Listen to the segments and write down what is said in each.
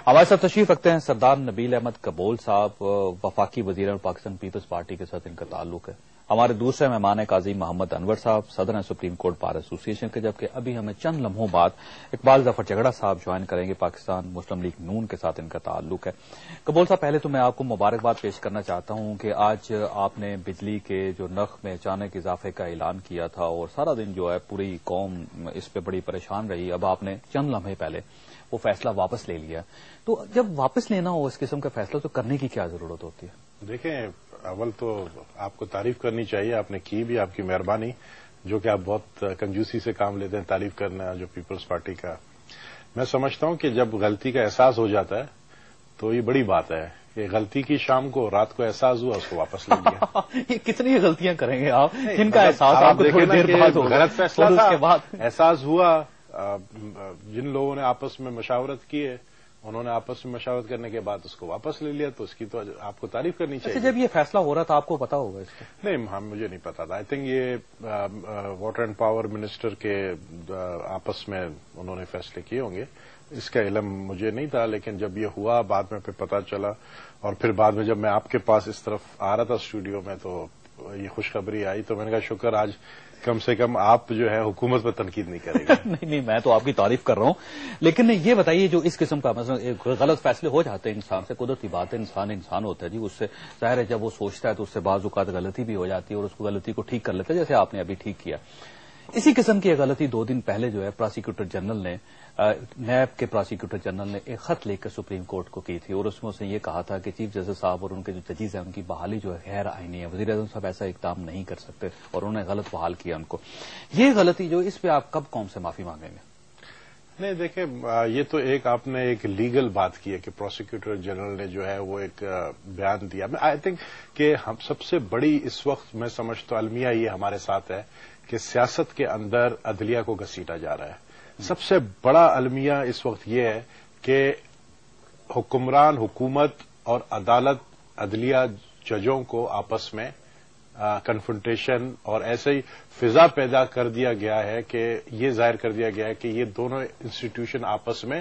हमारे साथ तशरीफ रखते हैं सरदार नबील अहमद कबोल साहब, वफाकी वजीर और पाकिस्तान पीपल्स पार्टी के साथ इनका ताल्लुक है। हमारे दूसरे मेहमान है काजी मोहम्मद अनवर साहब, सदर हैं सुप्रीम कोर्ट बार एसोसिएशन के, जबकि अभी हमें चंद लम्हों बाद इकबाल जफर झगड़ा साहब ज्वाइन करेंगे, पाकिस्तान मुस्लिम लीग नून के साथ इनका ताल्लुक है। कबोल साहब, पहले तो मैं आपको मुबारकबाद पेश करना चाहता हूं कि आज आपने बिजली के जो नर्ख में अचानक इजाफे का ऐलान किया था और सारा दिन जो है पूरी कौम इस पे बड़ी परेशान रही। अब आपने चंद लम्हे पहले वो फैसला वापस ले लिया, तो जब वापस लेना हो इस किस्म का फैसला तो करने की क्या जरूरत होती है? देखें, अव्वल तो आपको तारीफ करनी चाहिए, आपने की भी, आपकी मेहरबानी, जो कि आप बहुत कंजूसी से काम लेते हैं तारीफ करना जो पीपल्स पार्टी का। मैं समझता हूं कि जब गलती का एहसास हो जाता है तो ये बड़ी बात है कि गलती की शाम को रात को एहसास हुआ, उसको वापस ले लिया। ये कितनी गलतियां करेंगे आप जिनका एहसास आपको थोड़ी देर बाद होगा, गलत फैसला था, उसके बाद एहसास हुआ। जिन लोगों ने आपस में मशावरत की है उन्होंने आपस में मशावरत करने के बाद उसको वापस ले लिया, तो उसकी तो आपको तारीफ करनी चाहिए। जब ये फैसला हो रहा था आपको पता होगा इसका? नहीं, मुझे नहीं पता था। आई थिंक ये वाटर एंड पावर मिनिस्टर के आपस में उन्होंने फैसले किए होंगे, इसका इल्म मुझे नहीं था। लेकिन जब ये हुआ बाद में फिर पता चला, और फिर बाद में जब मैं आपके पास इस तरफ आ रहा था स्टूडियो में तो ये खुशखबरी आई, तो मैंने कहा शुक्र आज कम से कम आप जो है हुकूमत पर तनकीद नहीं करेंगे। नहीं, मैं तो आपकी तारीफ कर रहा हूं। लेकिन ये बताइए, जो इस किस्म का मतलब गलत फैसले हो जाते हैं इंसान से, कुदरती बात है, इंसान होता है जी, उससे जाहिर है जब वो सोचता है तो उससे बाज़ औक़ात गलती भी हो जाती है और उसको गलती को ठीक कर लेता है, जैसे आपने अभी ठीक किया। इसी किस्म की गलती 2 दिन पहले जो है प्रोसिक्यूटर जनरल ने, नैब के प्रोसिक्यूटर जनरल ने एक खत लेकर सुप्रीम कोर्ट को की थी और उसमें उसने ये कहा था कि चीफ जस्टिस साहब और उनके जो जजीज हैं उनकी बहाली जो है गैर आईनी है, वज़ीर आज़म साहब ऐसा इक़दाम नहीं कर सकते और उन्होंने गलत बहाल किया उनको। ये गलती जो, इस पे आप कब कौम से माफी मांगेंगे? नहीं, देखें, ये तो आपने एक लीगल बात की है कि प्रोसिक्यूटर जनरल ने जो है वो एक बयान दिया। आई थिंक कि हम सबसे बड़ी इस वक्त मैं समझता हूं अलमिया ये हमारे साथ है कि सियासत के अंदर अदलिया को घसीटा जा रहा है। सबसे बड़ा अलमिया इस वक्त ये है कि हुक्मरान, हुकूमत और अदालत, अदलिया, जजों को आपस में कन्फ्रंटेशन और ऐसे ही फिजा पैदा कर दिया गया है कि ये जाहिर कर दिया गया है कि ये दोनों इंस्टीट्यूशन आपस में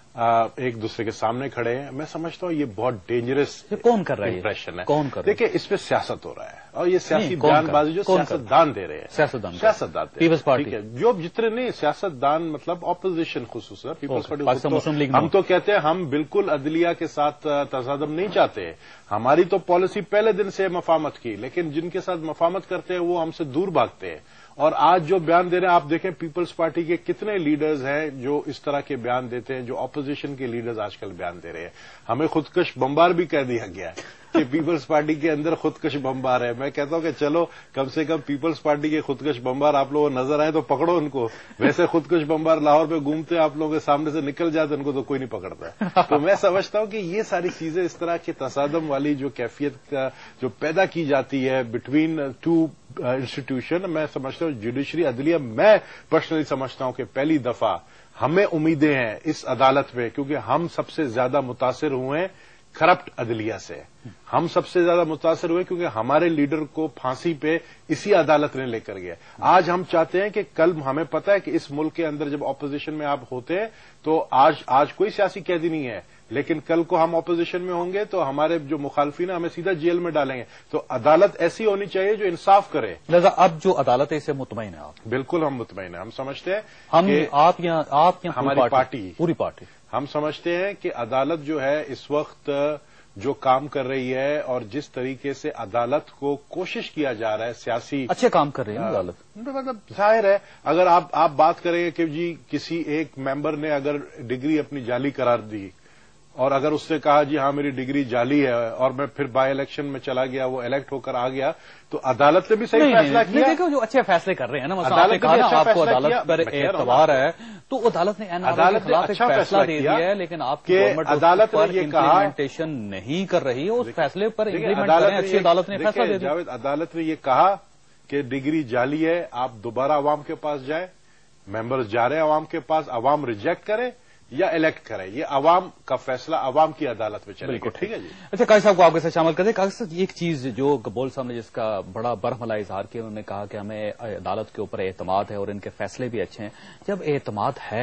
एक दूसरे के सामने खड़े हैं। मैं समझता हूं ये बहुत डेंजरस कौन कर रहा है, इंप्रेशन है। कौन कर रहा है? देखिए, इस पे सियासत हो रहा है और ये सियासी बयानबाजी जो सियासतदान दे रहे हैं, सियासतदान पीपल्स पार्टी, ठीक है, जो जितने नहीं सियासतदान मतलब ऑपोजिशन खुसूसन पीपल्स पार्टी, हम तो कहते हैं हम बिल्कुल अदलिया के साथ तसादम नहीं चाहते, हमारी तो पॉलिसी पहले दिन से मफामत की, लेकिन जिनके साथ मफामत करते हैं वो हमसे दूर भागते हैं। और आज जो बयान दे रहे हैं, आप देखें पीपल्स पार्टी के कितने लीडर्स हैं जो इस तरह के बयान देते हैं, जो ऑपोजिशन के लीडर्स आजकल बयान दे रहे हैं। हमें खुदकश बमबार भी कह दिया गया है कि पीपल्स पार्टी के अंदर खुदकश बमबार है। मैं कहता हूं कि चलो कम से कम पीपल्स पार्टी के खुदकश बमबार आप लोगों नजर आए तो पकड़ो उनको। वैसे खुदकश बमबार लाहौर में घूमते आप लोगों के सामने से निकल जाते, उनको तो कोई नहीं पकड़ता। तो मैं समझता हूं कि ये सारी चीजें, इस तरह की तसादम वाली जो कैफियत का जो पैदा की जाती है बिटवीन टू इंस्टीट्यूशन, मैं समझता हूं जुडिशरी, अदलिया, मैं पर्सनली समझता हूं कि पहली दफा हमें उम्मीदें हैं इस अदालत में, क्योंकि हम सबसे ज्यादा मुतासिर हुए हैं करप्ट अदलिया से। हम सबसे ज्यादा मुतासिर हुए क्योंकि हमारे लीडर को फांसी पे इसी अदालत ने लेकर गया। आज हम चाहते हैं कि कल, हमें पता है कि इस मुल्क के अंदर जब ऑपोजिशन में आप होते हैं तो आज कोई सियासी कैदी नहीं है, लेकिन कल को हम ऑपोजिशन में होंगे तो हमारे जो मुखालफिन है हमें सीधा जेल में डालेंगे। तो अदालत ऐसी होनी चाहिए जो इंसाफ करे। लिहाजा अब जो अदालत है इससे मुतमईन है आप? बिल्कुल हम मुतमईन हैं। हम समझते हैं आप यहाँ हमारी पार्टी, पूरी पार्टी, हम समझते हैं कि अदालत जो है इस वक्त जो काम कर रही है और जिस तरीके से अदालत को कोशिश किया जा रहा है, सियासी अच्छे काम कर रही है अदालत, मतलब जाहिर है अगर आप बात करेंगे कि जी किसी एक मेंबर ने अगर डिग्री अपनी जाली करार दी और अगर उसने कहा जी हाँ मेरी डिग्री जाली है और मैं फिर बाय इलेक्शन में चला गया, वो इलेक्ट होकर आ गया, तो अदालत ने भी सही फैसला किया। देखो जो अच्छे फैसले कर रहे हैं ना, अदालत ने आपको अदालत पर एतबार है तो अदालत ने एनआरआई के खिलाफ एक फैसला दे दिया है, लेकिन आपकी गवर्नमेंट अदालत ने ये इम्प्लीमेंटेशन नहीं कर रही है। उस फैसले पर इम्प्लीमेंट करें, अच्छी अदालत ने फैसला दे दिया। अदालत ने ये कहा कि डिग्री जाली है, आप दोबारा अवाम के पास जाए, मेंबर्स जा रहे हैं अवाम के पास, अवाम रिजेक्ट करे या इलेक्ट करे, ये अवाम का फैसला, अवाम की अदालत में चलेगा। ठीक है जी। अच्छा, काजी साहब को आपके साथ शामिल करते हैं। काजी साहब, एक चीज जो कबोल साहब ने जिसका बड़ा बरहमला इजहार किया, उन्होंने कहा कि हमें अदालत के ऊपर एतमाद है और इनके फैसले भी अच्छे हैं। जब एतमाद है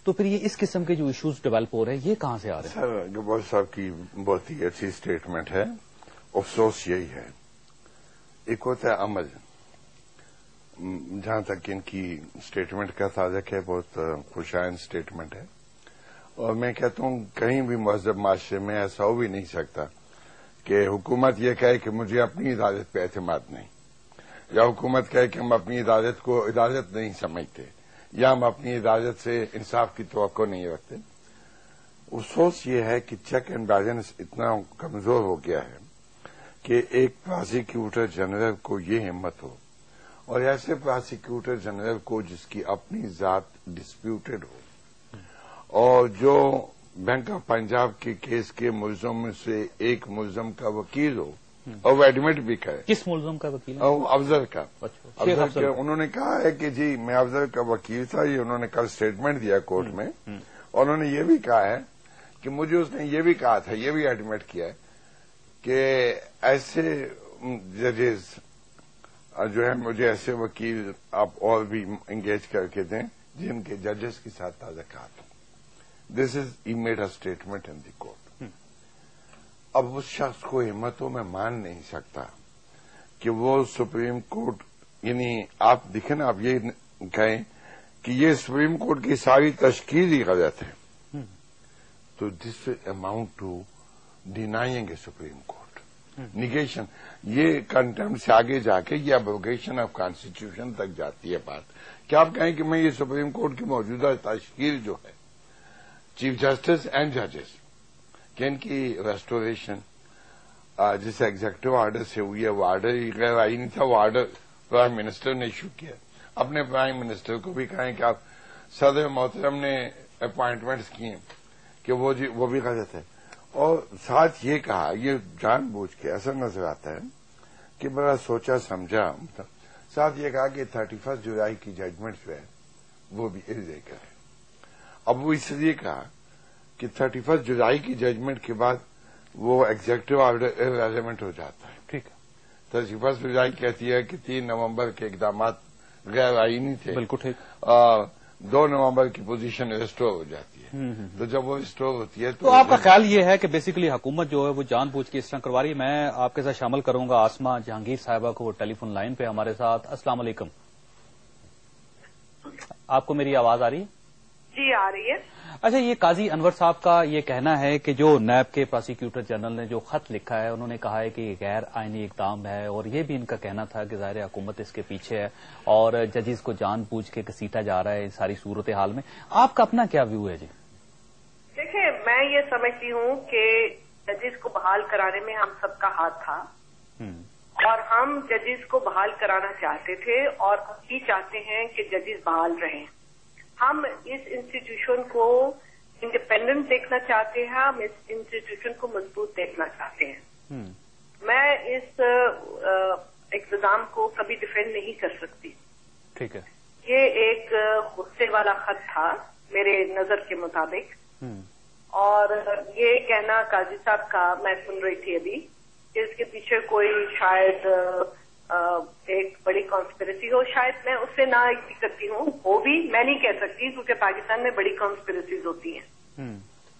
तो फिर ये इस किस्म के जो इश्यूज डेवलप हो रहे हैं ये कहां से आ रहे हैं? सर गब्बर साहब की बहुत ही अच्छी स्टेटमेंट है। अफसोस यही है, एक होता है अमल। जहां तक इनकी स्टेटमेंट का ताज़क है, बहुत खुशाइन स्टेटमेंट है। और मैं कहता हूं कहीं भी महज़ब माशरे में ऐसा हो भी नहीं सकता कि हुकूमत ये कहे कि मुझे अपनी इदारत पे एतमाद नहीं, या हुकूमत कहे कि हम अपनी इदारत को इदारत नहीं समझते, या हम अपनी इदारत से इंसाफ की तवक्को नहीं रखते। अफसोस ये है कि चेक एंड बैलेंस इतना कमजोर हो गया है कि एक प्रोसिक्यूटर जनरल को ये हिम्मत हो, और ऐसे प्रोसिक्यूटर जनरल को जिसकी अपनी जात डिस्प्यूटेड हो, और जो बैंक ऑफ पंजाब के केस के मुलजम से एक मुलजम का वकील हो, और वो एडमिट भी करे। किस मुलजम का वकील? अफजल का। अफजल का उन्होंने कहा है कि जी मैं अफजल का वकील था। ये उन्होंने कल स्टेटमेंट दिया कोर्ट में, और उन्होंने ये भी कहा है कि मुझे उसने ये भी कहा था, ये भी एडमिट किया है कि ऐसे जजेस जो है, मुझे ऐसे वकील आप और भी एंगेज करके दें जिनके जजेस के साथ ताल्लुकात हो। This is he made a statement in the court. अब उस शख्स को हिम्मतों में मान नहीं सकता कि वो सुप्रीम कोर्ट, यानी आप देखें ना, आप ये कहें कि ये सुप्रीम कोर्ट की सारी तश्कील ही गलत है, तो this amount to denying a supreme court, negation. ये कंटेम्प्ट से आगे जाके ये एब्रोगेशन ऑफ कॉन्स्टिट्यूशन तक जाती है बात। क्या आप कहें कि मैं ये सुप्रीम कोर्ट की मौजूदा तश्कील जो है, चीफ जस्टिस एंड जजेस, कि इनकी रेस्टोरेशन जिस एग्जीक्यूटिव ऑर्डर से हुई है, वो ऑर्डर ही गैर आईनी था। वो ऑर्डर प्राइम मिनिस्टर ने इशू किया। अपने प्राइम मिनिस्टर को भी कहें कि आप सदर मोहतरम ने अपॉइंटमेंट्स किए कि वो भी गलत है। और साथ ये कहा, ये जानबूझ के ऐसा नजर आता है कि बड़ा सोचा समझा, साथ ये कहा कि 31 जुलाई की जजमेंट जो है वो भी इल्लीगल है। अब वो इसलिए कहा कि 31 जुलाई की जजमेंट के बाद वो एग्जीक्यूटिव ऑर्डर इररिलेवेंट हो जाता है। ठीक है। 31 जुलाई कहती है कि 3 नवंबर के इकदाम गैर आईनी थे। बिल्कुल ठीक। 2 नवंबर की पोजीशन रिस्टोर हो जाती है। तो जब वो रिस्टोर होती है तो आपका ख्याल ये है कि बेसिकली हुकूमत जो है वो जानबूझ के इस तरह करवा रही है। मैं आपके साथ शामिल करूंगा आसमा जहांगीर साहिबा को टेलीफोन लाइन पे हमारे साथ। अस्सलाम वालेकुम। आपको मेरी आवाज आ रही है? जी आ रही है। अच्छा, ये काजी अनवर साहब का ये कहना है कि जो नैब के प्रोसिक्यूटर जनरल ने जो खत लिखा है, उन्होंने कहा है कि ये गैर आईनी इकदाम है, और ये भी इनका कहना था कि ज़ाहिर हुकूमत इसके पीछे है और जजेस को जानबूझ के घसीटा जा रहा है इस सारी सूरत हाल में। आपका अपना क्या व्यू है? जी देखिए, मैं ये समझती हूँ कि जजेस को बहाल कराने में हम सबका हाथ था, और हम जजेस को बहाल कराना चाहते थे, और भी चाहते हैं कि जजेस बहाल रहें। हम इस इंस्टीट्यूशन को इंडिपेंडेंट देखना चाहते हैं, हम इस इंस्टीट्यूशन को मजबूत देखना चाहते हैं। मैं इस इक़्तिदाम को कभी डिफेंड नहीं कर सकती। ठीक है। ये एक गुस्से वाला खत था मेरे नजर के मुताबिक, और ये कहना काजी साहब का मैं सुन रही थी अभी कि इसके पीछे कोई शायद एक बड़ी कॉन्स्पिरेसी हो। शायद मैं उससे ना एग्री करती हूँ, हो भी मैं नहीं कह सकती, क्योंकि पाकिस्तान में बड़ी कॉन्स्पिरेसीज होती हैं।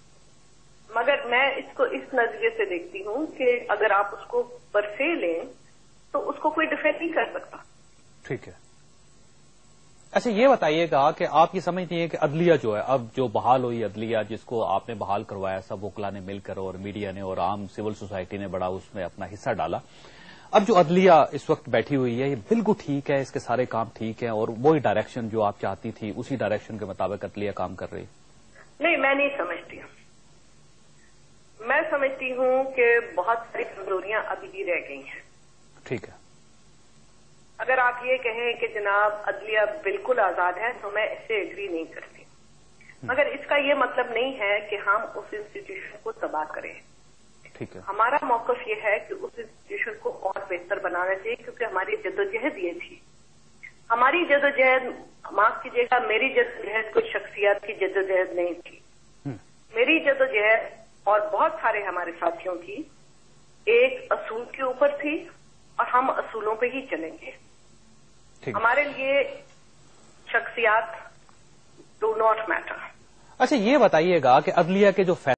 मगर मैं इसको इस नजरिए से देखती हूँ कि अगर आप उसको परसे लें तो उसको कोई डिफेंड नहीं कर सकता। ठीक है। अच्छा, ये बताइएगा कि आप ये समझती हैं कि अदलिया जो है, अब जो बहाल हुई अदलिया, जिसको आपने बहाल करवाया, सब वकला ने मिलकर और मीडिया ने और आम सिविल सोसाइटी ने बड़ा उसमें अपना हिस्सा डाला, अब जो अदलिया इस वक्त बैठी हुई है, ये बिल्कुल ठीक है, इसके सारे काम ठीक है, और वही डायरेक्शन जो आप चाहती थी उसी डायरेक्शन के मुताबिक अदलिया काम कर रही? नहीं, मैं नहीं समझती हूँ। मैं समझती हूँ कि बहुत सारी कमजोरियां अभी भी रह गई हैं। ठीक है। अगर आप ये कहें कि जनाब अदलिया बिल्कुल आजाद है, तो मैं इससे एग्री नहीं करती। मगर इसका ये मतलब नहीं है कि हम उस इंस्टीट्यूशन को तबाह करें। ठीक है। हमारा मौकफ ये है कि उस इंस्टीट्यूशन को और बेहतर बनाना चाहिए, क्योंकि हमारी जद्दोजहद ये थी। हमारी जद्दोजहद, माफ कीजिएगा, मेरी जद्दोजहद कोई शख्सियत की जद्दोजहद नहीं थी। मेरी जद्दोजहद और बहुत सारे हमारे साथियों की एक असूल के ऊपर थी, और हम असूलों पे ही चलेंगे। हमारे लिए शख्सियत डू नॉट मैटर। اچھا یہ بتائیے گا کہ عدلیہ کے جو